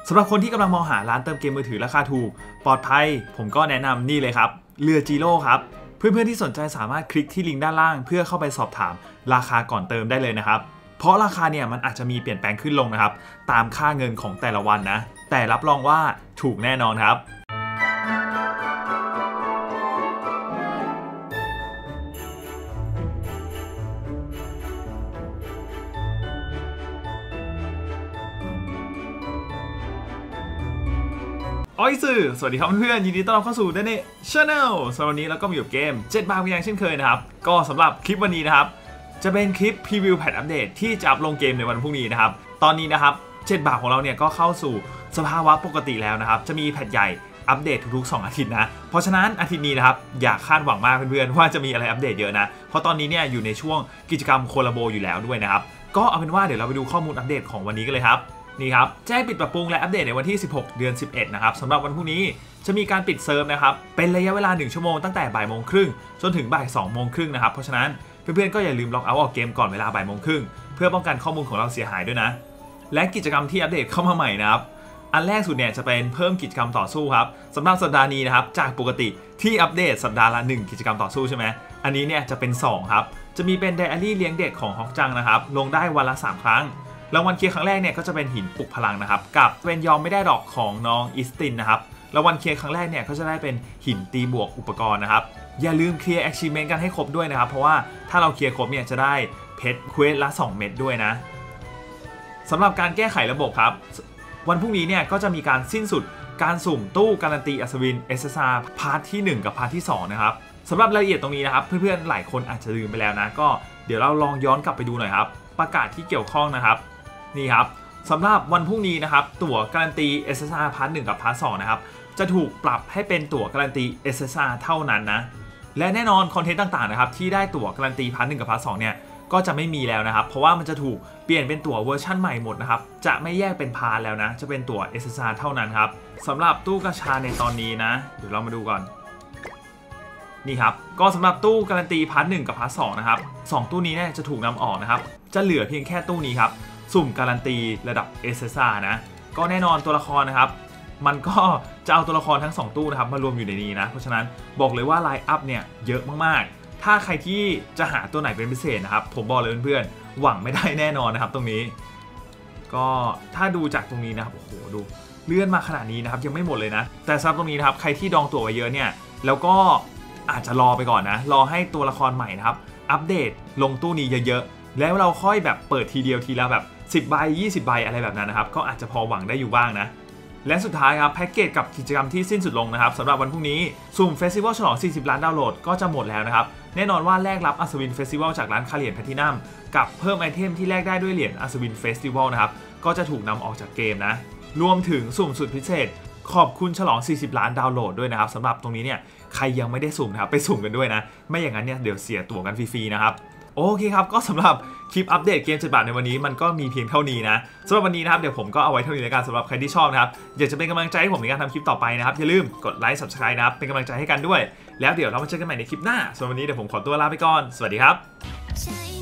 สำหรับคนที่กำลังมองหาร้านเติมเกมมือถือราคาถูกปลอดภัยผมก็แนะนำนี่เลยครับเรือจีโร่ครับเพื่อนๆที่สนใจสามารถคลิกที่ลิงก์ด้านล่างเพื่อเข้าไปสอบถามราคาก่อนเติมได้เลยนะครับเพราะราคาเนี่ยมันอาจจะมีเปลี่ยนแปลงขึ้นลงนะครับตามค่าเงินของแต่ละวันนะแต่รับรองว่าถูกแน่นอนครับสวัสดีครับเพื่อนๆยินดีต้อนรับเข้าสู่Dene Channel สำหรับวันนี้เราก็มาอยู่เกม7 บาทอย่างเช่นเคยนะครับก็สำหรับคลิปวันนี้นะครับจะเป็นคลิปพรีวิวแพทอัปเดตที่จะอัพลงเกมในวันพรุ่งนี้นะครับตอนนี้นะครับ7 บาทของเราเนี่ยก็เข้าสู่สภาวะปกติแล้วนะครับจะมีแพทใหญ่อัปเดตทุกๆ2 อาทิตย์นะเพราะฉะนั้นอาทิตย์นี้นะครับอย่าคาดหวังมากเพื่อนๆว่าจะมีอะไรอัปเดตเยอะนะเพราะตอนนี้เนี่ยอยู่ในช่วงกิจกรรมโคลาโบอยู่แล้วด้วยนะครับก็เอาเป็นว่าเดี๋ยวเราไปดูข้อมูลอัปเดตของวันนี้กันเลยครับนี่ครับแจ้งปิดปรับปรุงและอัปเดตในวันที่16 เดือน 11นะครับสำหรับวันพรุ่งนี้จะมีการปิดเซิร์ฟนะครับเป็นระยะเวลา1 ชั่วโมงตั้งแต่บ่ายโมงครึ่งจนถึงบ่าย2 โมงครึ่งนะครับเพราะฉะนั้นเพื่อนๆก็อย่าลืมล็อกเอาท์ออกเกมก่อนเวลาบ่ายโมงครึ่งเพื่อป้องกันข้อมูลของเราเสียหายด้วยนะและกิจกรรมที่อัปเดตเข้ามาใหม่นะครับอันแรกสุดเนี่ยจะเป็นเพิ่มกิจกรรมต่อสู้ครับสำหรับสัปดาห์นี้นะครับจากปกติที่อัปเดตสัปดาห์ละ1 กิจกรรมต่อสู้ใช่ไหมอันนี้เนี่ยจะเป็น2ครับจะมีเป็นไดอารี่เลี้ยงเด็กของฮอกจังนะครับลงได้วันละ3 ครั้งรางวัลเคลียร์ครั้งแรกเนี่ยก็จะเป็นหินปลุกพลังนะครับกับเป็นยอมไม่ได้ดอกของน้องอิสตินนะครับรางวัลเคลียร์ครั้งแรกเนี่ยก็จะได้เป็นหินตีบวกอุปกรณ์นะครับอย่าลืมเคลียร์ achievement กันให้ครบด้วยนะครับเพราะว่าถ้าเราเคลียร์ครบเนี่ยจะได้เพชรเควสละ2 เม็ดด้วยนะสำหรับการแก้ไขระบบครับวันพรุ่งนี้เนี่ยก็จะมีการสิ้นสุดการสุ่มตู้การันตีอัศวิน SSR พาร์ทที่1กับพาร์ทที่2นะครับสำหรับรายละเอียดตรงนี้นะครับเพื่อนๆหลายคนอาจจะลืมไปแล้วนะก็เดี๋ยวเราลองย้อนกลับไปดูหน่อยครับประกาศที่เกี่ยวข้องนะครับนี่ครับสำหรับวันพรุ่งนี้นะครับตั๋วการันตี SSR พาร์ท1กับพาร์ท2นะครับจะถูกปรับให้เป็นตั๋วการันตี SSR เท่านั้นนะและแน่นอนคอนเทนต์ต่างๆนะครับที่ได้ตั๋วการันตีพาร์ท1กับพาร์ท2เนี่ยก็จะไม่มีแล้วนะครับเพราะว่ามันจะถูกเปลี่ยนเป็นตั๋วเวอร์ชั่นใหม่หมดนะครับจะไม่แยกเป็นพาร์ทแล้วนะจะเป็นตั๋ว SSR เท่านั้นครับสำหรับตู้กาชาในตอนนี้นะเดี๋ยวเรามาดูก่อนนี่ครับก็สำหรับตู้การันตีพาร์ท1กับพาร์ท2นะครับ2ตู้นี้เนี่ยจะถูกนำออกนะครับจะเหลือเพียงแค่ตู้นี้ครับสุ่มการันตีระดับ SSR นะก็แน่นอนตัวละครนะครับมันก็จะเอาตัวละครทั้ง2ตู้นะครับมารวมอยู่ในนี้นะเพราะฉะนั้นบอกเลยว่าไลน์อัพเนี่ยเยอะมากๆถ้าใครที่จะหาตัวไหนเป็นพิเศษนะครับผมบอกเลยเพื่อนๆหวังไม่ได้แน่นอนนะครับตรงนี้ก็ถ้าดูจากตรงนี้นะครับโอ้โหดูเลื่อนมาขนาดนี้นะครับยังไม่หมดเลยนะแต่สำหรับตรงนี้นะครับใครที่ดองตั๋วไว้เยอะเนี่ยแล้วก็อาจจะรอไปก่อนนะรอให้ตัวละครใหม่นะครับอัปเดตลงตู้นี้เยอะๆแล้วเราค่อยแบบเปิดทีเดียวทีละแบบ10 ใบ 20 ใบอะไรแบบนั้นนะครับก็อาจจะพอหวังได้อยู่บ้างนะและสุดท้ายครับแพ็กเกจกับกิจกรรมที่สิ้นสุดลงนะครับสำหรับวันพรุ่งนี้สุ่มเฟสติวัลฉลอง40 ล้านดาวน์โหลดก็จะหมดแล้วนะครับแน่นอนว่าแลกรับอัศวินเฟสติวัลจากร้านคาเหรียญแพลทินัมกับเพิ่มไอเทมที่แลกได้ด้วยเหรียญอัศวินเฟสติวัลนะครับก็จะถูกนำออกจากเกมนะรวมถึงสุ่มสุดพิเศษขอบคุณฉลอง40 ล้านดาวน์โหลดด้วยนะครับสำหรับตรงนี้เนี่ยใครยังไม่ได้สุ่มนะครับไปสุ่มกันด้วยนะไม่อย่างนั้นเนี่ยเดี๋ยวเสียตั๋วกันฟรีๆนะครับโอเคครับก็สำหรับคลิปอัปเดตเกม7 บาทในวันนี้มันก็มีเพียงเท่านี้นะสำหรับวันนี้นะครับเดี๋ยวผมก็เอาไว้เท่านี้ในการสำหรับใครที่ชอบนะครับอยากจะเป็นกำลังใจให้ผมในการทำคลิปต่อไปนะครับอย่าลืมกดไลค์ Subscribe นะครับเป็นกำลังใจให้กันด้วยแล้วเดี๋ยวเรามาเจอกันใหม่ในคลิปหน้าส่วนวันนี้เดี๋ยวผมขอตัวลาไปก่อนสวัสดีครับ